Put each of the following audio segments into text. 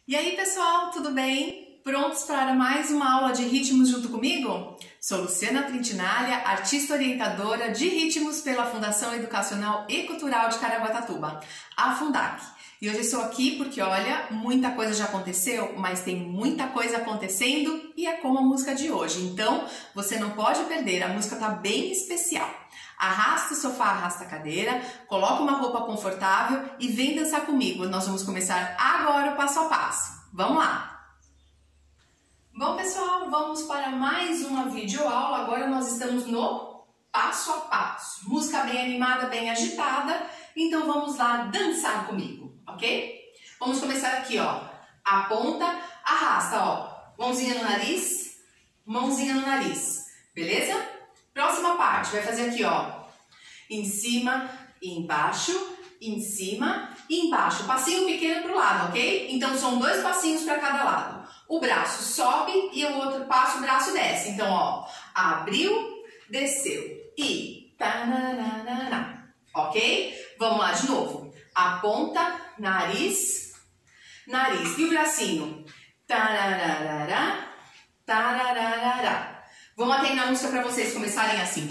E aí, pessoal, tudo bem? Prontos para mais uma aula de ritmos junto comigo? Sou Luciana Trintinália, artista orientadora de ritmos pela Fundação Educacional e Cultural de Caraguatatuba, a Fundac. E hoje estou aqui porque, olha, muita coisa já aconteceu, mas tem muita coisa acontecendo e é como a música de hoje. Então, você não pode perder, a música está bem especial. Arrasta o sofá, arrasta a cadeira, coloca uma roupa confortável e vem dançar comigo. Nós vamos começar agora o passo a passo. Vamos lá! Bom, pessoal, vamos para mais uma videoaula. Agora nós estamos no passo a passo. Música bem animada, bem agitada. Então vamos lá dançar comigo, ok? Vamos começar aqui, ó. Aponta, arrasta, ó. Mãozinha no nariz, mãozinha no nariz. Beleza? Próxima parte, vai fazer aqui, ó. Em cima e embaixo, em cima e embaixo. Passinho pequeno pro lado, ok? Então são 2 passinhos para cada lado. O braço sobe e o outro passo, o braço desce. Então, ó, abriu, desceu e tananana, ok? Vamos lá de novo. Aponta, nariz, nariz. E o bracinho? Tarararara, tarararara. Vou manter na música para vocês começarem assim.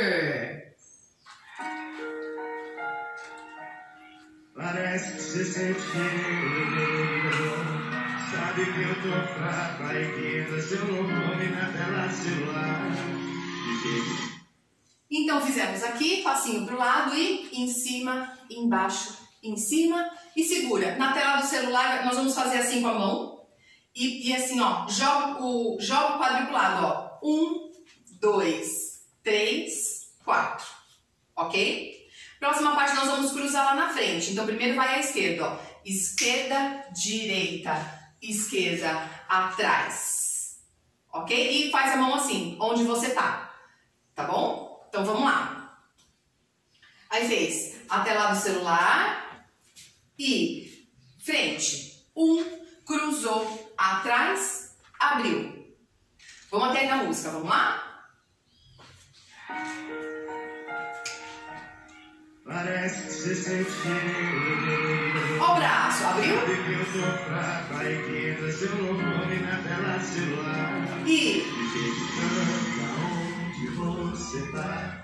Parece que você sente sabe que eu tô fraco, aí queda seu nome na tela celular. Então fizemos aqui, passinho pro lado e em cima, embaixo, em cima e segura. Na tela do celular nós vamos fazer assim com a mão e assim, ó, joga o quadril pro lado, ó. 1, 2, 3, 4, ok? Próxima parte nós vamos cruzar lá na frente. Então primeiro vai à esquerda, ó. Esquerda, direita, esquerda, atrás, ok? E faz a mão assim, onde você tá, tá bom? Então vamos lá. Aí fez até lá do celular e frente. 1, cruzou, atrás, abriu. Vamos até aí na música, vamos lá? Parece que você sente Ó o braço, abriu? sabe que eu tô fraco, aí queda seu nome na tela celular. E Onde você tá?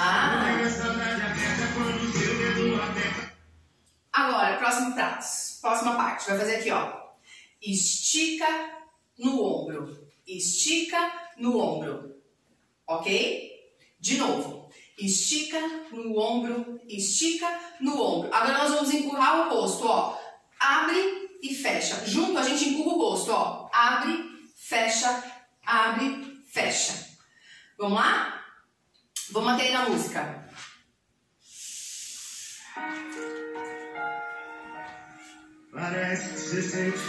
agora, próxima parte, vai fazer aqui, ó. Estica no ombro, estica no ombro, ok? De novo. Estica no ombro, estica no ombro. Agora nós vamos empurrar o rosto, ó. Abre e fecha. Junto a gente empurra o rosto, ó. Abre, fecha, fecha. Vamos lá? Vamos até aí na música. Parece que você sente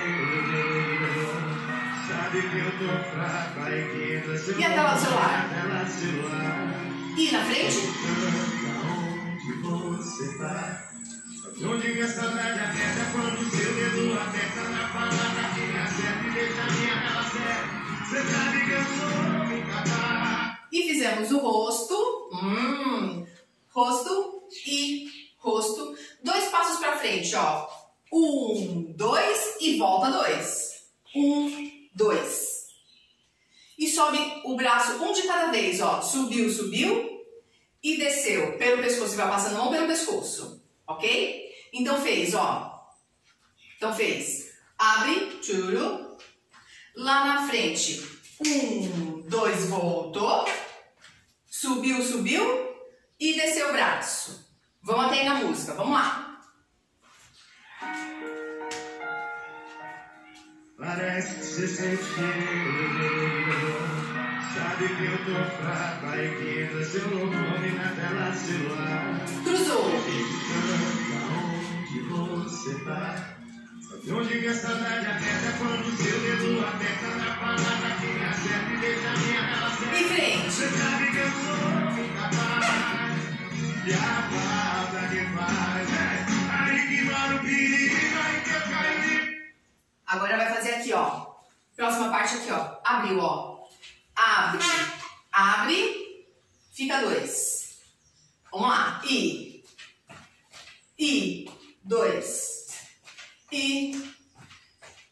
sabe que eu tô fraco, aí queda seu E a tela do celular? tela celular. E na frente? Onde você tá? Onde que essa tarde aperta quando o seu dedo aperta na palavra que me acerta e deixa a minha tela certa. Você sabe que eu sou incapaz. E fizemos o rosto. Rosto e rosto. 2 passos pra frente, ó. 1, 2 e volta 2. 1, 2. E sobe o braço um de cada vez, ó. Subiu, subiu e desceu pelo pescoço. Você vai passando a mão pelo pescoço, ok? Então fez, ó. Então fez. Abre, tchuru. Lá na frente. 1, 2, voltou. Subiu, subiu e desceu o braço. Vamos até aí na música, vamos lá. Parece que você sente sabe que eu tô fraco, aí queda seu nome na tela celular. Cruzou. Onde você tá? Sabe onde que essa tarde aperta quando o seu dedo aperta na palavra que me acerta e deixa a minha tela certa. E frente. Você sabe que eu sou incapaz e a falta que faz aí que mora o perigo, aí que eu caí. Agora vai fazer aqui, ó. Próxima parte aqui, ó. Abriu, ó. Abre, abre, fica 2. Vamos lá. E 2.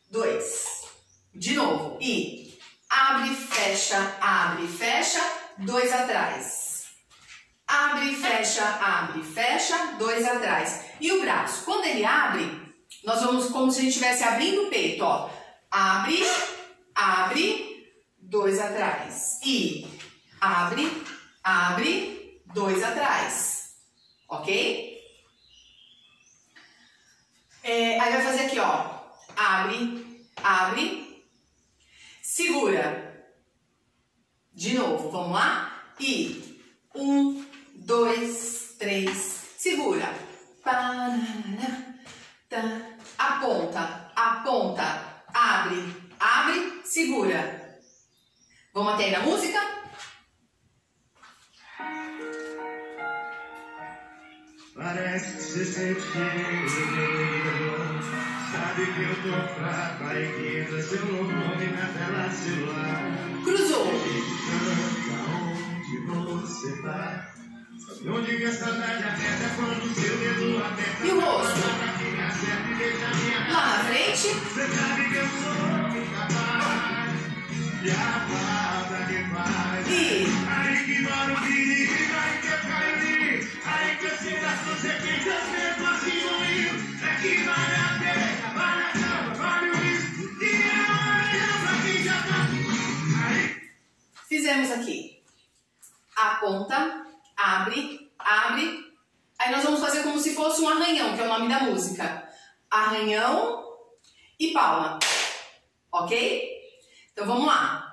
2 atrás. Abre, fecha, 2 atrás. E o braço, quando ele abre, nós vamos como se a gente estivesse abrindo o peito, ó. Abre, 2 atrás. E abre, 2 atrás. Ok? Aí vai fazer aqui, ó. Abre, segura. De novo, vamos lá? E 1, 2, 3, segura. Aponta, abre, segura. Vamos até aí na música? Parece que você sente cheio, sabe que eu tô fraco, aí que entra seu nome na tela celular. Cruzou. Onde você tá? Sabe onde que a saudade aperta quando seu dedo aperta? E o rosto? Lá na frente. Você sabe que eu sou incapaz. E a palavra que faz. E aí que mora o perigo, aí que eu caio em. Aí que eu sei das consequências mesmo assim ruim. É que vale a pena, vale a cama, vale o risco. E é hora pra quem já tá. Aí. Fizemos aqui. Aponta, abre. Aí nós vamos fazer como se fosse um arranhão, que é o nome da música. Arranhão e palma. Ok? Então vamos lá.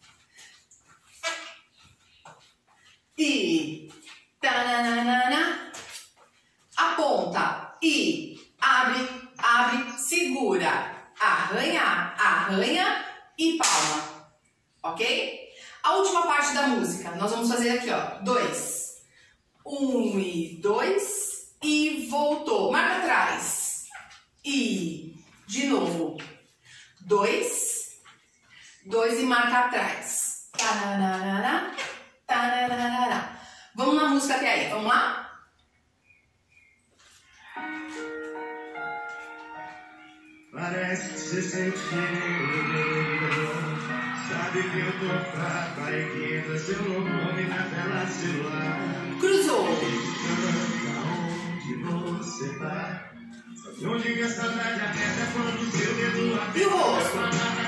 E tananana, aponta e abre, segura, arranha e palma. Ok? A última parte da música, nós vamos fazer aqui, ó, 2. 1 e 2 e voltou. Marca atrás. E de novo. 2 e marca atrás. Tananana. Vamos na música até aí, vamos lá? Parece que você sente cheio, sabe que eu tô fraco, aí que entra seu nome na tela celular. Cruzou. Onde você tá? Sabe onde que a saudade aperta quando o seu dedo aperta? E o rosto?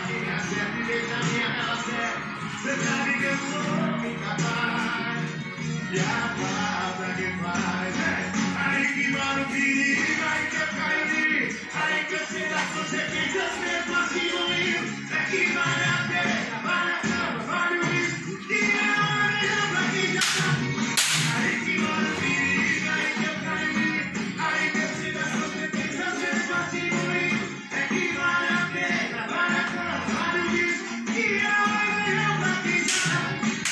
Você sabe que eu sou incapaz. E a palavra que faz aí que mora o perigo, aí que eu caio em. Aí que eu sei das consequências mesmo assim ruim. É que vale a pena, vale a cama, vale o risco. E é hora pra quem já tá. Aí que mora o perigo, aí que eu caio em. Aí que eu sei das consequências mesmo assim ruim. É que vale a pena, vale a cama, vale o risco. E é hora pra quem já tá.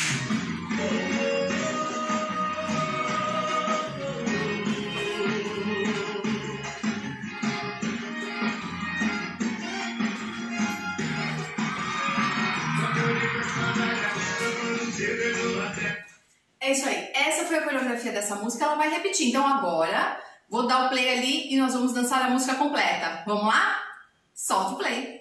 É isso aí. Essa foi a coreografia dessa música. Ela vai repetir. Então agora, vou dar o play ali e nós vamos dançar a música completa. Vamos lá? Solta o play.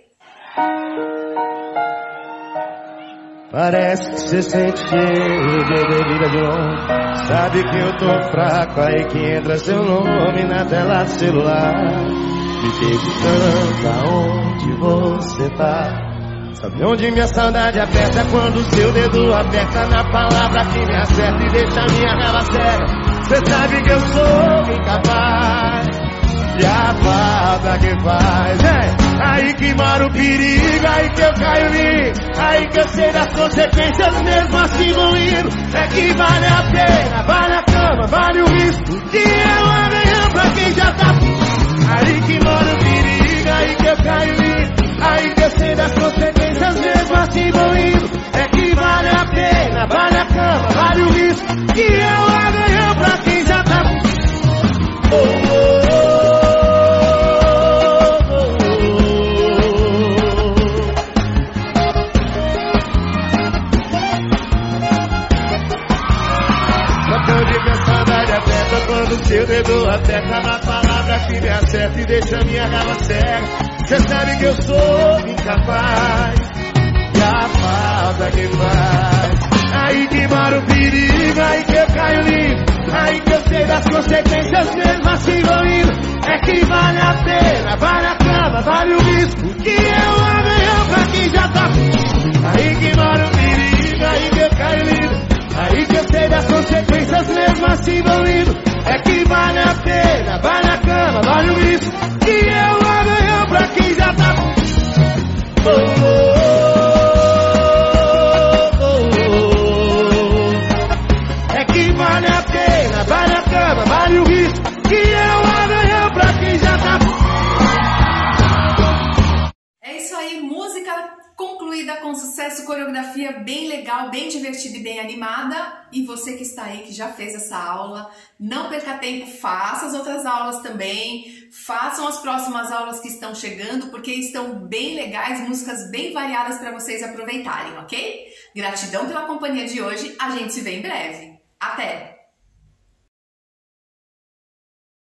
Parece que você sente cheio de bebida de longe. Sabe que eu tô fraco, aí que entra seu nome na tela celular. Me perguntando aonde você tá. Sabe onde minha saudade aperta quando o seu dedo aperta na palavra que me acerta e deixa a minha raiva cega. Você sabe que eu sou incapaz. E a palavra que faz aí que mora o perigo, aí que eu caio em. Aí que eu sei das consequências mesmo assim vou indo. É que vale a pena, vale a cama, vale o risco. E é o amanhã pra quem já tá. Aí que mora o perigo, aí que eu caio em. Aí que eu sei das consequências mesmo assim vou indo. É que vale a pena, vale a cama, vale o risco. E é o amanhã pra quem já tá. Quando seu dedo aperta na palavra que me acerta e deixa minha raiva cega. Você sabe que eu sou incapaz. e a falta que faz. Aí que mora o perigo, aí que eu caio limpo, aí que eu sei das consequências mesmo assim vou indo. É que vale a pena, vale a cama, vale o risco, que eu amanhã pra quem já tá. Aí que mora o perigo, aí que eu caio limpo, aí que eu sei das consequências mesmo assim vou indo. É que vale a pena, vale a cama, vale o risco, que eu amanhã pra quem já tá. Oh, oh, oh. É que vale a pena, vale a cama, vale o risco, que eu amanhã pra quem já tá. É isso aí, música concluída com sucesso, coreografia bem legal, bem divertida e bem animada. E você que está aí, que já fez essa aula, não perca tempo, faça as outras aulas também, façam as próximas aulas que estão chegando, porque estão bem legais, músicas bem variadas para vocês aproveitarem, ok? Gratidão pela companhia de hoje, a gente se vê em breve. Até!